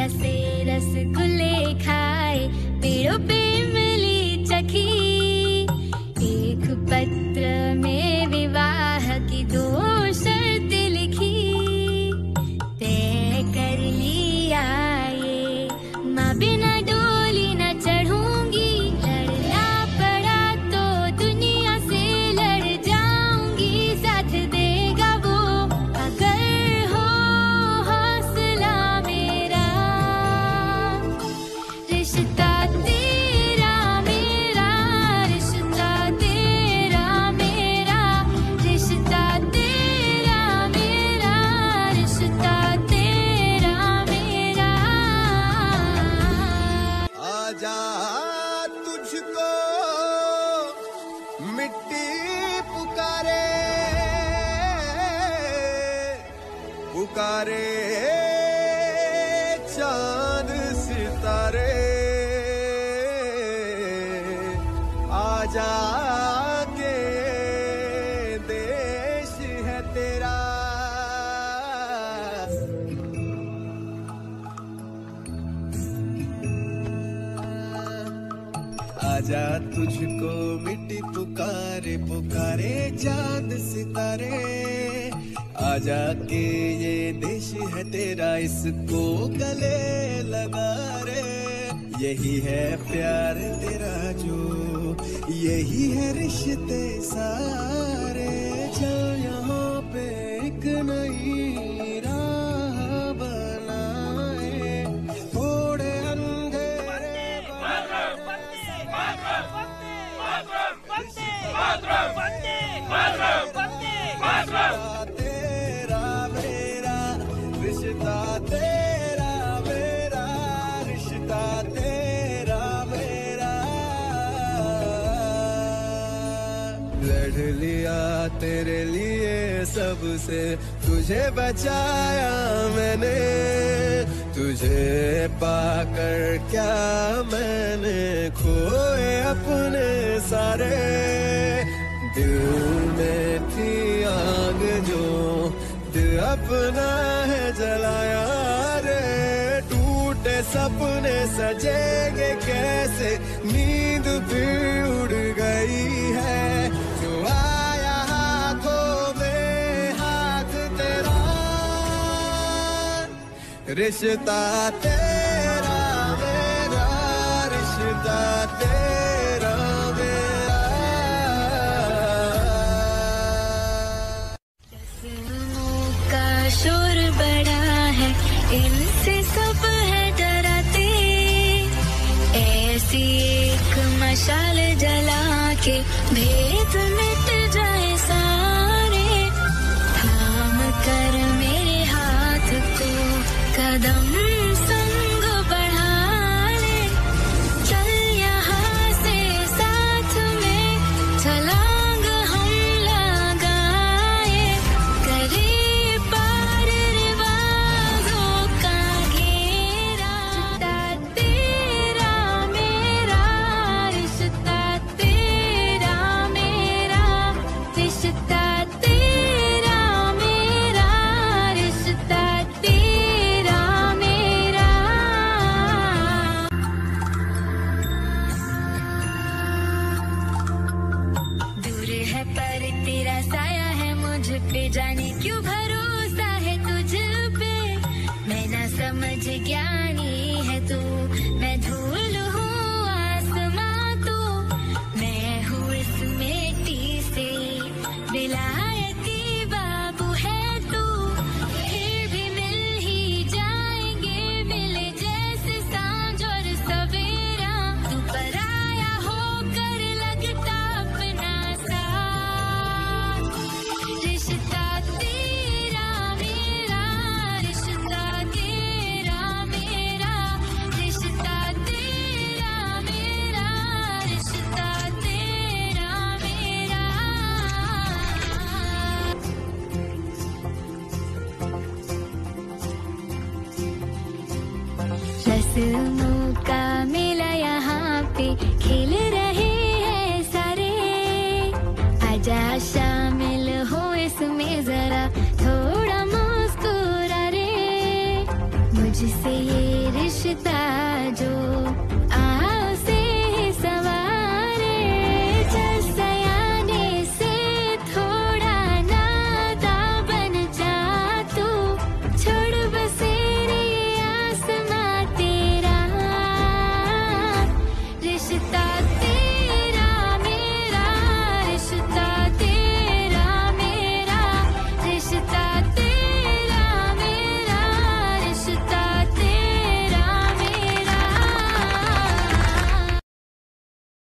से रसगुल्ले खाए, पेड़ों पे इमली चखी, एक पत्र में विवाह की 2 शर्तें लिखी, तय कर लिया ये माँ बिना डोली न चढ़ूंगी, लड़ना पड़ा तो दुनिया से लड़ जाऊंगी, साथ देगा वो अगर हो हौसला मेरा, रिश्ता तेरा मेरा, रिश्ता तेरा मेरा, रिश्ता तेरा मेरा, रिश्ता तेरा मेरा। आजा तुझको मिट्टी पुकारे, पुकारे चांद सितारे, आजा के देश है तेरा। आजा तुझको मिट्टी पुकारे, पुकारे चांद सितारे, आजा के ये देश है तेरा, इसको गले लगा रे, यही है प्यार तेरा जो, यही है रिश्ते सारे, चल यहाँ पे एक नई राह बनाए, थोड़े अंधेरे रिश्ता तेरा मेरा, रिश्ता तेरा मेरा, रिश्ता तेरा मेरा। लड़ लिया तेरे लिए सबसे, तुझे बचाया मैंने, तुझे पाकर क्या मैंने खोए अपने सारे, दिल में थी आग जो दिल अपना है जलाया रे, टूटे सपने सजेंगे कैसे, नींद फिर उड़ गई है, जो आया हाथों में हाथ तेरा, रिश्ता तेरा मेरा, रिश्ता तेरा मेरा। का शोर बड़ा है, इनसे सब है डराते, ऐसी एक मशाल जला के भेद मिट जाए सारे, थाम कर मेरे हाथ को कदम संग बढ़ा ले, चल यहाँ से साथ में छलांग हम लगाए, करे पार रिवाजों का घेरा, रिश्ता तेरा मेरा, रिश्ता तेरा मेरा, रिश्ता तेरा मेरा, रिश्ता तेरा मेरा। दूर है पर तेरा साया है मुझ पे, जाने क्यों भरोसा है तुझ पे, मैं ना समझ ज्ञानी है तू, मैं धूल हूँ आसमां तू, मैं हूँ इस मिट्टी से, विलायती बाबू है तू, फिर भी मिल ही जाएंगे, मिले जैसे सांझ और सवेरा, तू पराया होकर लगता अपना साथ, रिश्ता तेरा मेरा, रिश्ता तेरा मेरा, रिश्ता तेरा मेरा, रिश्ता तेरा मेरा। रस्मों